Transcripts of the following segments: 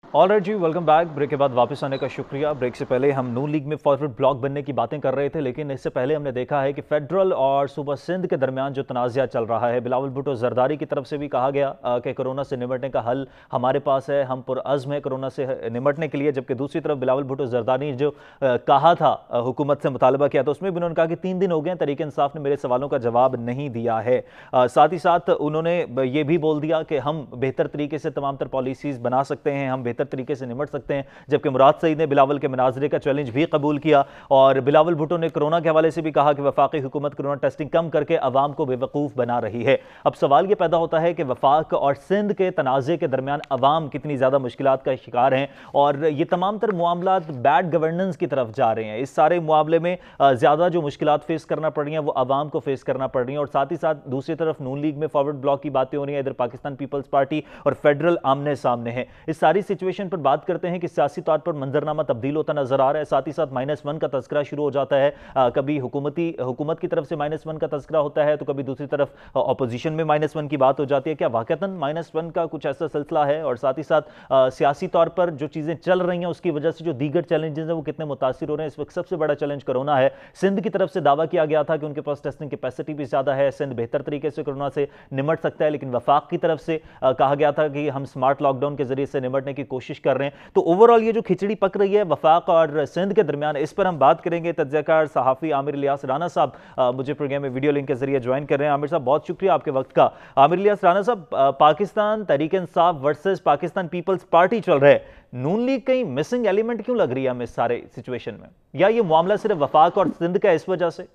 All right ji, welcome back. Break के बाद वापस आने का शुक्रिया। ब्रेक से पहले हम नून लीग में फॉरवर्ड ब्लॉक बनने की बातें कर रहे थे, लेकिन इससे पहले हमने देखा है कि फेडरल और सूबा सिंध के दरमियान जो तनाज़ा चल रहा है, बिलावल भुट्टो जरदारी की तरफ से भी कहा गया कि कोरोना से निमटने का हल हमारे पास है, हम पुरअज़्म है कोरोना से निमटने के लिए। जबकि दूसरी तरफ बिलावल भुट्टो जरदारी ने जो कहा था, हुकूमत से मुतालबा किया था, उसमें भी उन्होंने कहा कि 3 दिन हो गए तहरीक इंसाफ ने मेरे सवालों का जवाब नहीं दिया है। साथ ही साथ उन्होंने ये भी बोल दिया कि हम बेहतर तरीके से तमाम तर पॉलिसीज़ बना सकते हैं, हम बेहतर तरीके से निमट सकते हैं। जबकि मुराद सईद ने बिलावल के मनाजरे का चैलेंज भी कबूल किया और बिलावल भुट्टो ने कोरोना के हवाले से भी कहा कि वफाकी हुकूमत कोरोना टेस्टिंग कम करके अवाम को बेवकूफ़ बना रही है। अब सवाल यह पैदा होता है कि वफाक और सिंध के तनाज़े के दरमियान अवाम कितनी ज़्यादा मुश्किलात का शिकार हैं और ये तमाम तर मामलात बैड गवर्नेंस की तरफ जा रहे हैं। इस सारे मामले में ज़्यादा जो मुश्किलात फेस करना पड़ रही हैं वो अवाम को फेस करना पड़ रही हैं। और साथ ही साथ दूसरी तरफ नून लीग में फॉरवर्ड ब्लॉक की बातें हो रही हैं, इधर पाकिस्तान पीपल्स पार्टी और फेडरल आमने सामने हैं। इस सारी सिचुएशन पर बात करते हैं कि सियासी तौर पर मंजरनामा तब्दील होता नजर आ रहा है। साथ ही साथ -1 का तस्करा शुरू हो जाता है। कभी हुकूमत की तरफ से -1 का तस्करा होता है तो कभी दूसरी तरफ अपोजिशन में -1 की बात हो जाती है। क्या वाकईतन -1 का कुछ ऐसा सिलसिला है? और साथ ही साथ सियासी तौर पर जो चीज़ें चल रही हैं उसकी वजह से जो दीगर चैलेंजेस हैं वो कितने मुतासिर हो रहे हैं? इस वक्त सबसे बड़ा चैलेंज कोरोना है। सिंध की तरफ से दावा किया गया था कि उनके पास टेस्टिंग कैपेसिटी भी ज़्यादा है, सिंध बेहतर तरीके से कोरोना से निमट सकता है, लेकिन वफाक की तरफ से कहा गया था कि हम स्मार्ट लॉकडाउन के जरिए से निमटने की कोशिश कर रहे हैं। तो ओवरऑल ये जो खिचड़ी पक रही है वफाक और सिंध के दरमियान, इस पर हम बात करेंगे। तज्ज़ियाकार सहाफ़ी आमिर इलियास राना साहब मुझे प्रोग्राम में वीडियो लिंक के जरिए ज्वाइन कर रहे हैं। आमिर साहब, बहुत शुक्रिया आपके वक्त का। आमिर इलियास राना साहब, Pakistan Tehreek Insaf versus Pakistan peoples party चल रहा है, नून लीग कहीं मिसिंग एलिमेंट क्यों लग रही है हमें इस सारे सिचुएशन में, या ये मामला सिर्फ वफाक और सिंध का इस वजह से?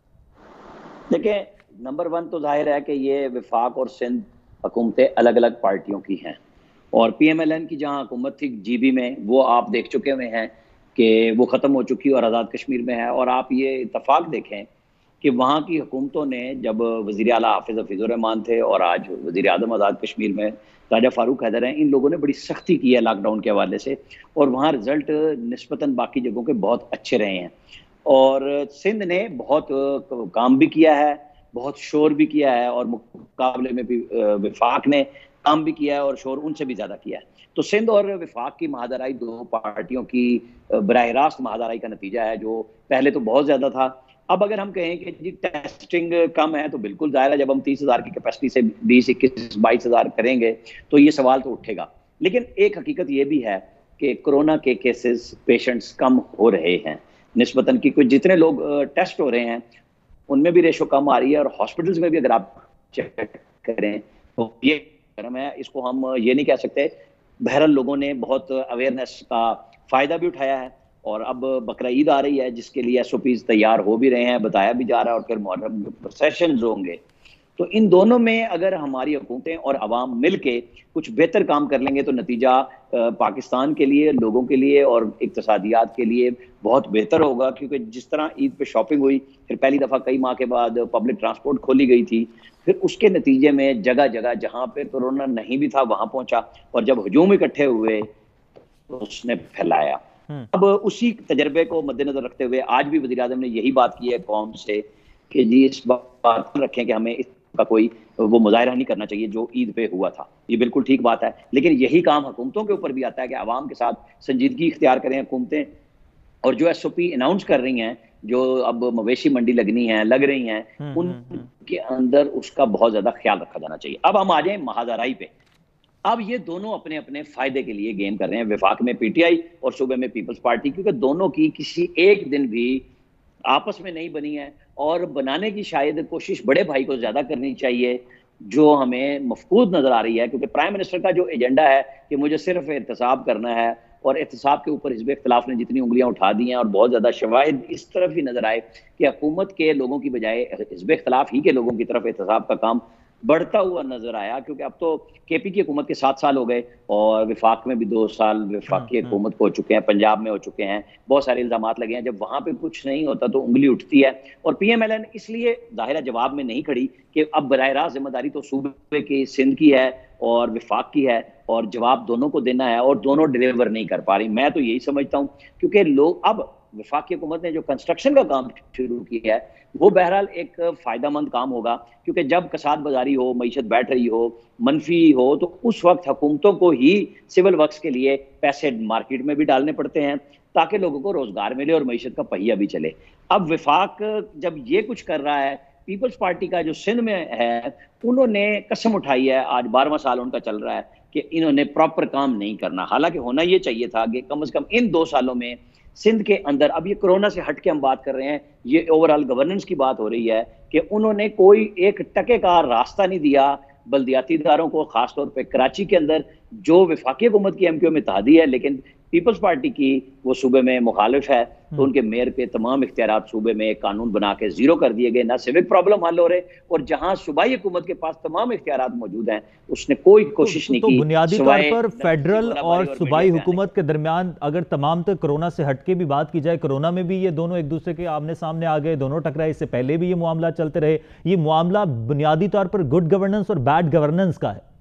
देखिए, नंबर 1 तो जाहिर है कि ये वफाक और सिंध हुकूमतें अलग अलग पार्टियों की हैं और PMLN की जहां हुकूमत थी GB में, वो आप देख चुके हुए हैं कि वो ख़त्म हो चुकी और आज़ाद कश्मीर में है। और आप ये इत्तफाक देखें कि वहाँ की हुकूमतों ने, जब वज़ीर आला हाफ़िज़ हफ़ीज़ुर रहमान थे और आज वज़ीर आज़म आज़ाद कश्मीर में राजा फ़ारूक हैदर हैं, इन लोगों ने बड़ी सख्ती की है लॉकडाउन के हवाले से और वहाँ रिज़ल्ट निस्बतन बाकी जगहों के बहुत अच्छे रहे हैं। और सिंध ने बहुत काम भी किया है, बहुत शोर भी किया है और मुकाबले में भी वफाक ने काम भी किया है और शोर उनसे भी ज़्यादा किया है। तो सिंध और वफाक की महादराई 2 पार्टियों की बराह रास्त महादराई का नतीजा है, जो पहले तो बहुत ज़्यादा था। अब अगर हम कहें कि जी टेस्टिंग कम है, तो बिल्कुल ज़ाहिर है जब हम 30,000 की कैपेसिटी से 20, 21, 22,000 करेंगे तो ये सवाल तो उठेगा। लेकिन एक हकीकत ये भी है कि कोरोना के केसेस, पेशेंट्स कम हो रहे हैं निस्बतन की। कुछ जितने लोग टेस्ट हो रहे हैं उनमें भी रेशो कम आ रही है और हॉस्पिटल्स में भी अगर आप चेक करें तो ये गर्म है। इसको हम ये नहीं कह सकते। बहरहाल लोगों ने बहुत अवेयरनेस का फ़ायदा भी उठाया है और अब बकरा ईद आ रही है जिसके लिए SOPs तैयार हो भी रहे हैं, बताया भी जा रहा है और फिर मुहर्रम प्रोसेशंस होंगे। तो इन दोनों में अगर हमारी हुकूमतें और अवाम मिल के कुछ बेहतर काम कर लेंगे तो नतीजा पाकिस्तान के लिए, लोगों के लिए और इक्तिसादियात के लिए बहुत बेहतर होगा। क्योंकि जिस तरह ईद पे शॉपिंग हुई, फिर पहली दफ़ा कई माह के बाद पब्लिक ट्रांसपोर्ट खोली गई थी, फिर उसके नतीजे में जगह जगह जहाँ पे कोरोना नहीं भी था वहाँ पहुँचा और जब हजूम इकट्ठे हुए तो उसने फैलाया। अब उसी तजर्बे को मद्देनजर रखते हुए आज भी वज़ीर आज़म ने यही बात की है कौम से कि जी इस बात रखें कि हमें का कोई वो मुजाहरा नहीं करना चाहिए जो ईद पे हुआ था। ये बिल्कुल ठीक बात है, लेकिन यही काम हुकूमतों के ऊपर भी आता है कि आवाम के साथ संजीदगी इख्तियार करें हुकूमतें और जो SOP अनाउंस कर रही हैं, जो अब मवेशी मंडी लगनी है, लग रही हैं, उनके अंदर उसका बहुत ज़्यादा ख्याल रखा जाना चाहिए। अब हम आ जाएं महादराई पे। अब ये दोनों अपने अपने फायदे के लिए गेम कर रहे हैं, वफाक में PTI और सूबे में पीपल्स पार्टी, क्योंकि दोनों की किसी एक दिन भी आपस में नहीं बनी है और बनाने की शायद कोशिश बड़े भाई को ज्यादा करनी चाहिए, जो हमें मफकूद नजर आ रही है। क्योंकि प्राइम मिनिस्टर का जो एजेंडा है कि मुझे सिर्फ एहतसाब करना है और एहतसाब के ऊपर हिज़्ब इख्तिलाफ ने जितनी उंगलियां उठा दी हैं और बहुत ज्यादा शवाहिद इस तरफ ही नजर आए कि हुकूमत के लोगों की बजाय हिज़्ब इख्तिलाफ ही के लोगों की तरफ एहतसाब का काम बढ़ता हुआ नजर आया। क्योंकि अब तो KP की हुकूमत के 7 साल हो गए और विफाक में भी 2 साल विफाकी हुकूमत को हो चुके हैं, पंजाब में हो चुके हैं, बहुत सारे इल्जामात लगे हैं। जब वहां पे कुछ नहीं होता तो उंगली उठती है और PMLN इसलिए जाहिर जवाब में नहीं खड़ी कि अब बराह रास्त जिम्मेदारी तो सूबे की, सिंध की है और विफाक की है और जवाब दोनों को देना है और दोनों डिलीवर नहीं कर पा रही। मैं तो यही समझता हूँ क्योंकि लोग अब وفاقی حکومت نے جو کنسٹرکشن کا کام شروع کیا ہے وہ بہرحال ایک فائدہ مند کام ہوگا، کیونکہ جب کساد بازاری ہو، معیشت بیٹھ رہی ہو، منفی ہو، تو اس وقت حکومتوں کو ہی سول ورکس کے لیے پیسے مارکیٹ میں بھی ڈالنے پڑتے ہیں تاکہ لوگوں کو روزگار ملے اور معیشت کا پہیہ بھی چلے۔ اب وفاق جب یہ کچھ کر رہا ہے، پیپلز پارٹی کا جو سندھ میں ہے انہوں نے قسم اٹھائی ہے، آج 12واں سال ان کا چل رہا ہے کہ انہوں نے پراپر کام نہیں کرنا، حالانکہ ہونا یہ چاہیے تھا کہ کم از کم ان 2 سالوں میں سندھ کے اندر، اب یہ کرونا سے ہٹ کے ہم بات کر رہے ہیں، یہ اوورال گورننس کی بات ہو رہی ہے کہ انہوں نے کوئی ایک ٹکے کا راستہ نہیں دیا بلدیاتی اداروں کو، خاص طور پہ کراچی کے اندر جو وفاقی حکومت کی ایم کیو میں اتحادی ہے لیکن پیپلز پارٹی کی وہ صوبے میں مخالف ہے، تو ان کے میئر پہ تمام اختیارات صوبے میں ایک قانون بنا کے زیرو کر دیے گئے، نہ سیوک پرابلم حل ہو رہے، اور جہاں صوبائی حکومت کے پاس تمام اختیارات موجود ہیں اس نے کوئی کوشش نہیں تو کی بنیادی طور سوائے پر فیڈرل اور صوبائی میڈیا پہ حکومت کے درمیان اگر تمام تک کرونا سے ہٹ کے بھی بات کی جائے، کرونا میں بھی یہ دونوں ایک دوسرے کے آمنے سامنے آ گئے، دونوں ٹکرائے، اس سے پہلے بھی یہ معاملہ چلتے رہے، یہ معاملہ بنیادی طور پر گڈ گورننس اور بیڈ گورننس کا ہے۔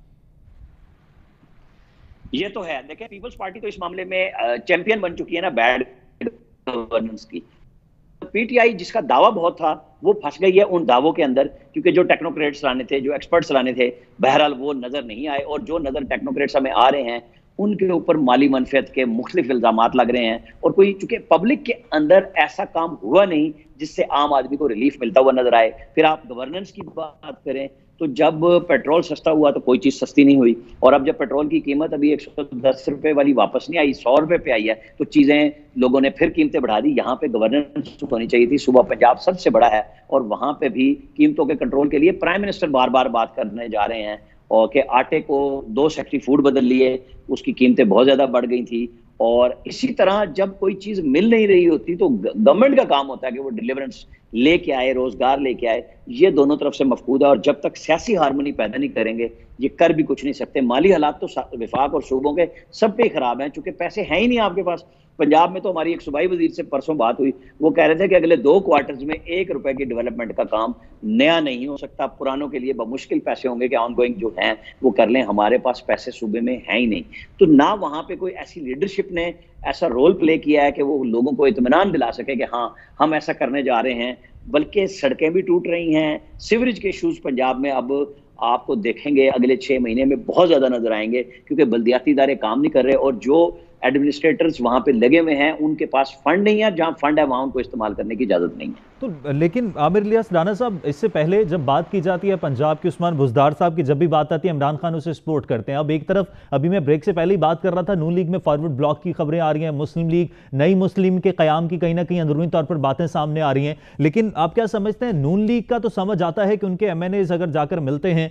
یہ تو ہے، دیکھیں پیپلز پارٹی تو اس معاملے میں چیمپئن بن چکی ہے نا بیڈ گورننس کی۔ پی ٹی آئی جس کا دعویٰ بہت تھا وہ پھنس گئی ہے ان دعووں کے اندر، کیونکہ جو ٹیکنوکریٹس لانے تھے، جو ایکسپرٹس لانے تھے، بہرحال وہ نظر نہیں آئے، اور جو نظر ٹیکنوکریٹس ہمیں آ رہے ہیں ان کے اوپر مالی منفعت کے مختلف الزامات لگ رہے ہیں، اور کوئی چونکہ پبلک کے اندر ایسا کام ہوا نہیں جس سے عام آدمی کو ریلیف ملتا ہوا نظر آئے۔ پھر آپ گورننس کی بات کریں تو جب پیٹرول سستا ہوا تو کوئی چیز سستی نہیں ہوئی، اور اب جب پیٹرول کی قیمت ابھی 110 روپے والی واپس نہیں آئی، 100 روپے پہ آئی ہے، تو چیزیں لوگوں نے پھر قیمتیں بڑھا دی۔ یہاں پہ گورننس ہونی چاہیے تھی، صوبہ پنجاب سب سے بڑا ہے اور وہاں پہ بھی قیمتوں کے کنٹرول کے لیے پرائم منسٹر بار بار بات کرنے جا رہے ہیں، اور کہ آٹے کو 2 سیکٹری فوڈ بدل لیے، اس کی قیمتیں بہت زیادہ بڑھ گئی تھی، اور اسی طرح جب کوئی چیز مل نہیں رہی ہوتی تو گورنمنٹ کا کام ہوتا ہے کہ وہ ڈیلیورنس لے کے آئے، روزگار لے کے آئے، یہ دونوں طرف سے مفقود ہے، اور جب تک سیاسی ہارمونی پیدا نہیں کریں گے یہ کر بھی کچھ نہیں سکتے۔ مالی حالات تو وفاق اور صوبوں کے سب پہ خراب ہیں، چونکہ پیسے ہیں ہی نہیں آپ کے پاس۔ پنجاب میں تو ہماری ایک صوبائی وزیر سے پرسوں بات ہوئی، وہ کہہ رہے تھے کہ اگلے 2 کوارٹرز میں 1 روپے کی ڈیولپمنٹ کا کام نیا نہیں ہو سکتا، پرانوں کے لیے بمشکل پیسے ہوں گے کہ آن گوئنگ جو ہیں وہ کر لیں، ہمارے پاس پیسے صوبے میں ہیں ہی نہیں۔ تو نہ وہاں پہ کوئی ایسی لیڈرشپ نے ایسا رول پلے کیا ہے کہ وہ لوگوں کو اطمینان دلا سکے کہ ہاں ہم ایسا کرنے جا رہے ہیں، بلکہ سڑکیں بھی ٹوٹ رہی ہیں، سیوریج کے ایشوز پنجاب میں اب آپ کو دیکھیں گے اگلے 6 مہینے میں بہت زیادہ نظر آئیں گے، کیونکہ بلدیاتی ادارے کام نہیں کر رہے، اور جو ایڈمنسٹریٹرز وہاں پہ لگے ہوئے ہیں ان کے پاس فنڈ نہیں ہے، جہاں فنڈ ہے وہاں ان کو استعمال کرنے کی اجازت نہیں ہے۔ تو لیکن عامر الیاس رانا صاحب، اس سے پہلے جب بات کی جاتی ہے پنجاب کے عثمان بزدار صاحب کی، جب بھی بات آتی ہے عمران خان اسے سپورٹ کرتے ہیں۔ اب ایک طرف ابھی میں بریک سے پہلے ہی بات کر رہا تھا، نون لیگ میں فارورڈ بلاک کی خبریں آ رہی ہیں، مسلم لیگ، نئی مسلم کے قیام کی کہیں نہ کہیں اندرونی طور پر باتیں سامنے آ رہی ہیں، لیکن آپ کیا سمجھتے ہیں نون لیگ کا تو سمجھ آتا ہے کہ ان کے ایم این ایز اگر جا کر ملتے ہیں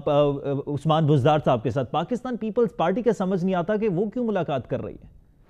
عثمان بزدار صاحب کے ساتھ، پاکستان پیپلز پارٹی کا سمجھ نہیں آتا کہ وہ کیوں ملاقات کر رہی ہے؟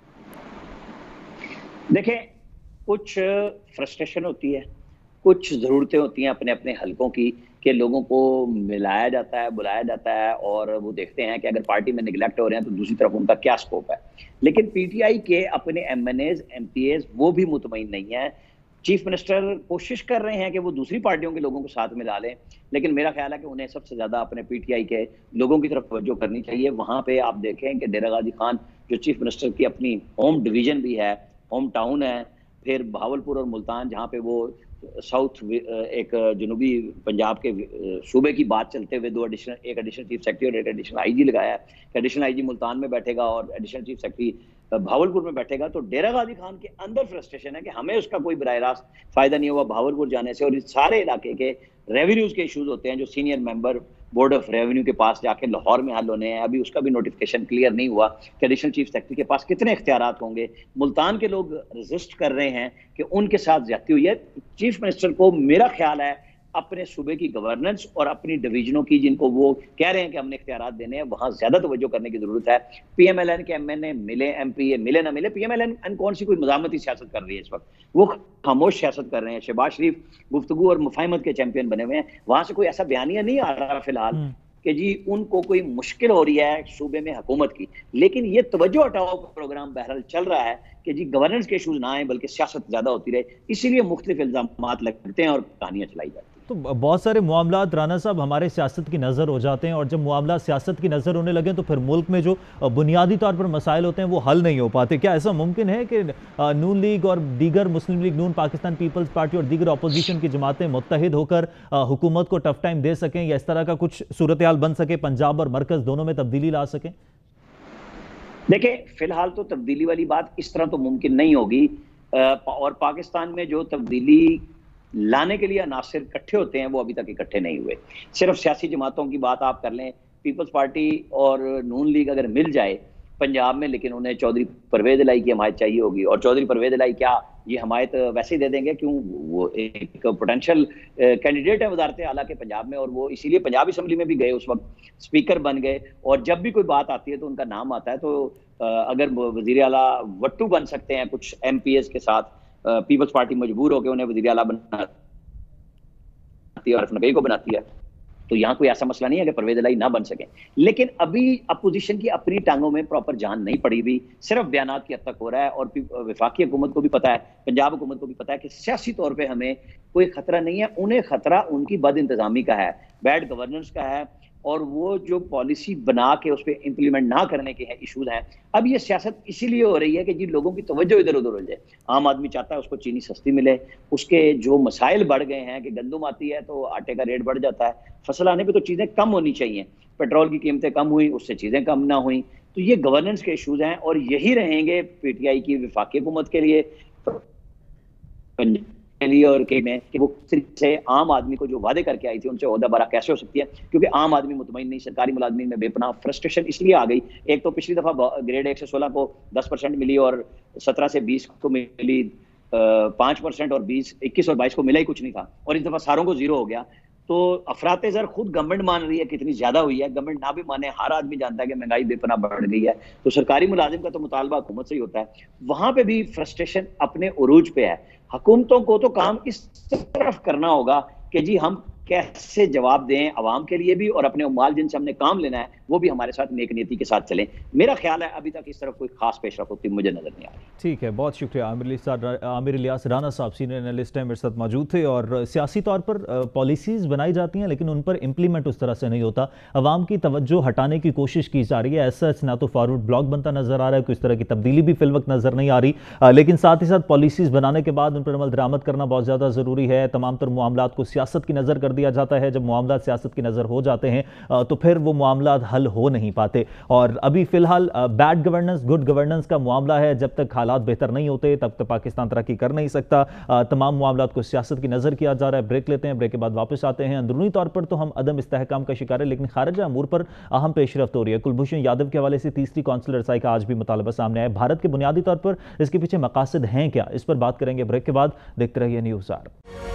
دیکھیں کچھ فرسٹریشن ہوتی ہے، کچھ ضرورتیں ہوتی ہیں اپنے اپنے حلقوں کی کہ لوگوں کو ملایا جاتا ہے، بلایا جاتا ہے، اور وہ دیکھتے ہیں کہ اگر پارٹی میں نگلیکٹ ہو رہے ہیں تو دوسری طرف ان کا کیا سکوپ ہے۔ لیکن پی ٹی آئی کے اپنے M N As, M P As وہ بھی مطمئن نہیں ہیں۔ چیف منسٹر کوشش کر رہے ہیں کہ وہ دوسری پارٹیوں کے لوگوں کو ساتھ ملا لیں، لیکن میرا خیال ہے کہ انہیں سب سے زیادہ اپنے پی ٹی آئی کے لوگوں کی طرف توجہ کرنی چاہیے۔ وہاں پہ آپ دیکھیں کہ ڈیرہ غازی خان جو چیف منسٹر کی اپنی ہوم ڈویژن بھی ہے، ہوم ٹاؤن ہے، پھر بہاولپور اور ملتان جہاں پہ وہ ساؤتھ ایک جنوبی پنجاب کے صوبے کی بات چلتے ہوئے ایک ایڈیشنل چیف سیکرٹری اور ایک ایڈیشنل آئی جی لگایا ہے کہ ایڈیشنل آئی جی ملتان میں بیٹھے گا اور ایڈیشنل چیف سیکرٹری بہاولپور میں بیٹھے گا۔ تو ڈیرہ غازی خان کے اندر فرسٹریشن ہے کہ ہمیں اس کا کوئی براہ راست فائدہ نہیں ہوا بہاولپور جانے سے، اور اس سارے علاقے کے ریونیوز کے ایشوز ہوتے ہیں جو senior member board of revenue کے پاس جا کے لاہور میں حل ہونے ہیں، ابھی اس کا بھی نوٹیفکیشن کلیئر نہیں ہوا کہ ایڈیشنل چیف سیکرٹری کے پاس کتنے اختیارات ہوں گے۔ ملتان کے لوگ رزسٹ کر رہے ہیں کہ ان کے ساتھ زیادتی ہوئی ہے۔ چیف منسٹر کو میرا خیال ہے اپنے صوبے کی گورننس اور اپنی ڈویژنوں کی جن کو وہ کہہ رہے ہیں کہ ہم نے اختیارات دینے ہیں وہاں زیادہ توجہ کرنے کی ضرورت ہے۔ پی ایم ایل این کے ایم این اے ملے، ایم پی اے ملے نہ ملے، پی ایم ایل این کون سی کوئی مزاحمتی سیاست کر رہی ہے اس وقت، وہ خاموش سیاست کر رہے ہیں۔ شہباز شریف گفتگو اور مفاہمت کے چیمپئن بنے ہوئے ہیں، وہاں سے کوئی ایسا بیانیہ نہیں آ رہا فی الحال کہ جی ان کو کوئی مشکل ہو رہی ہے صوبے میں حکومت کی، لیکن یہ توجہ ہٹاؤ پروگرام بہرحال چل رہا ہے کہ جی گورننس کے ایشوز نہ آئیں بلکہ سیاست زیادہ ہوتی رہے، اسی لیے مختلف الزامات لگتے ہیں اور کہانیاں چلائی جاتی ہیں۔ تو بہت سارے معاملات رانا صاحب ہمارے سیاست کی نظر ہو جاتے ہیں، اور جب معاملات سیاست کی نظر ہونے لگیں تو پھر ملک میں جو بنیادی طور پر مسائل ہوتے ہیں وہ حل نہیں ہو پاتے۔ کیا ایسا ممکن ہے کہ نون لیگ اور دیگر Muslim league Noon, Pakistan peoples party اور دیگر اپوزیشن کی جماعتیں متحد ہو کر حکومت کو ٹف ٹائم دے سکیں، یا اس طرح کا کچھ صورتحال بن سکے، پنجاب اور مرکز دونوں میں تبدیلی لا سکیں؟ دیکھیں فی الحال تو تبدیلی والی بات اس طرح تو ممکن نہیں ہوگی، اور پاکستان میں جو تبدیلی لانے کے لیے عناصر اکٹھے ہوتے ہیں وہ ابھی تک اکٹھے نہیں ہوئے۔ صرف سیاسی جماعتوں کی بات آپ کر لیں، پیپلز پارٹی اور نون لیگ اگر مل جائے پنجاب میں، لیکن انہیں چودھری پرویز الہی کی حمایت چاہیے ہوگی، اور چودھری پرویز الہی کیا یہ حمایت ویسے ہی دے دیں گے؟ کیوں، وہ ایک پوٹینشیل کینڈیڈیٹ ہے وزارت اعلیٰ کے پنجاب میں، اور وہ اسی لیے پنجاب اسمبلی میں بھی گئے، اس وقت اسپیکر بن گئے، اور جب بھی کوئی بات آتی ہے تو ان کا نام آتا ہے۔ تو اگر وزیر اعلیٰ وٹو بن سکتے ہیں کچھ ایم پی ایز کے ساتھ، پیپلز پارٹی مجبور ہو کے انہیں وزیر اعلیٰ بناتی ہے اور عارف نقوی کو بناتی ہے، تو یہاں کوئی ایسا مسئلہ نہیں ہے کہ پرویز الہی نہ بن سکیں۔ لیکن ابھی اپوزیشن کی اپنی ٹانگوں میں پراپر جان نہیں پڑی ہوئی، صرف بیانات کی حد تک ہو رہا ہے، اور وفاقی حکومت کو بھی پتا ہے، پنجاب حکومت کو بھی پتا ہے کہ سیاسی طور پہ ہمیں کوئی خطرہ نہیں ہے، انہیں خطرہ ان کی بد انتظامی کا ہے، بیڈ گورننس کا ہے، اور وہ جو پالیسی بنا کے اس پہ امپلیمنٹ نہ کرنے کے ایشوز ہیں۔ اب یہ سیاست اسی لیے ہو رہی ہے کہ جی لوگوں کی توجہ ادھر ادھر ہو جائے۔ عام آدمی چاہتا ہے اس کو چینی سستی ملے، اس کے جو مسائل بڑھ گئے ہیں کہ گندم آتی ہے تو آٹے کا ریٹ بڑھ جاتا ہے، فصل آنے پہ تو چیزیں کم ہونی چاہیے، پیٹرول کی قیمتیں کم ہوئی اس سے چیزیں کم نہ ہوئیں، تو یہ گورننس کے ایشوز ہیں، اور یہی رہیں گے پی ٹی آئی کی وفاقی حکومت کے لیے اور کہ وہ سے عام آدمی کو جو وعدے کر کے آئی تھی ان سے عہدہ برا کیسے ہو سکتی ہے، کیونکہ عام آدمی مطمئن نہیں، سرکاری ملازمین میں بے پناہ فرسٹریشن اس لیے آ گئی۔ ایک تو پچھلی دفعہ گریڈ 1 سے 16 کو 10% ملی، اور 17 سے 20 کو ملی 5%، اور 21 اور 22 کو ملا ہی کچھ نہیں تھا، اور اس دفعہ ساروں کو زیرو ہو گیا۔ تو افراط زر خود گورنمنٹ مان رہی ہے کتنی زیادہ ہوئی ہے، گورنمنٹ نہ بھی مانے، ہر آدمی جانتا ہے کہ مہنگائی بے پناہ بڑھ گئی ہے، تو سرکاری ملازم کا تو مطالبہ حکومت سے ہی ہوتا ہے، وہاں پہ بھی فرسٹریشن اپنے عروج پہ ہے۔ حکومتوں کو تو کام اس طرف کرنا ہوگا کہ جی ہم کیسے جواب دیں عوام کے لیے بھی، اور اپنے عمال جن سے ہم نے کام لینا ہے وہ بھی ہمارے ساتھ نیک نیتی کے ساتھ چلیں۔ میرا خیال ہے ابھی تک اس طرف کوئی خاص پیش رفت ہوتی مجھے نظر نہیں آ رہی۔ ٹھیک ہے، بہت شکریہ عامر الیاس رانا صاحب، سینئر اینالسٹ ہیں، میرے ساتھ موجود تھے۔ اور سیاسی طور پر پالیسیز بنائی جاتی ہیں لیکن ان پر امپلیمنٹ اس طرح سے نہیں ہوتا، عوام کی توجہ ہٹانے کی کوشش کی جا رہی ہے، ایسا نہ تو فارورڈ بلاک بنتا نظر آ رہا ہے، کوئی اس طرح کی تبدیلی بھی فی الوقت نظر نہیں آ رہی، لیکن ساتھ ہی ساتھ پالیسیز بنانے کے بعد ان پر عمل درآمد کرنا بہت زیادہ ضروری ہے۔ تمام تر معاملات کو سیاست کی نظر کر دیا جاتا ہے، جب معاملات سیاست کی نظر ہو جاتے ہیں تو پھر وہ معاملات حل ہو نہیں پاتے، اور ابھی فی الحال بیڈ گورننس گڈ گورننس کا معاملہ ہے، جب تک حالات بہتر نہیں ہوتے تب تک پاکستان ترقی کر نہیں سکتا۔ تمام معاملات کو سیاست کی نظر کیا جا رہا ہے۔ بریک لیتے ہیں، بریک کے بعد واپس آتے ہیں۔ اندرونی طور پر تو ہم عدم استحکام کا شکار ہے، لیکن خارجہ امور پر اہم پیش رفت ہو رہی ہے۔ کلبھوشن یادو کے حوالے سے تیسری کونسلر رسائی کا آج بھی مطالبہ سامنے آیا۔ بھارت کے بنیادی طور پر اس کے پیچھے مقاصد ہیں کیا، اس پر بات کریں گے بریک کے بعد۔ دیکھتے رہیے نیوز آر۔